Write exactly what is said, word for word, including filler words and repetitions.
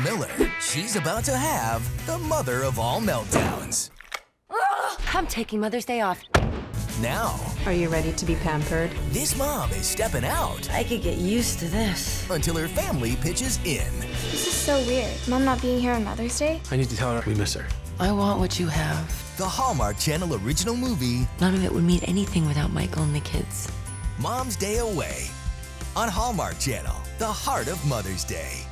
Miller. She's about to have the mother of all meltdowns. I'm taking Mother's Day off. Now, are you ready to be pampered? this mom is stepping out I could get used to this. until her family pitches in. This is so weird. Mom not being here on Mother's Day? I need to tell her we miss her. I want what you have. The Hallmark Channel original movie, None of it would mean anything without Michael and the kids. Mom's Day Away. On Hallmark Channel, the heart of Mother's Day.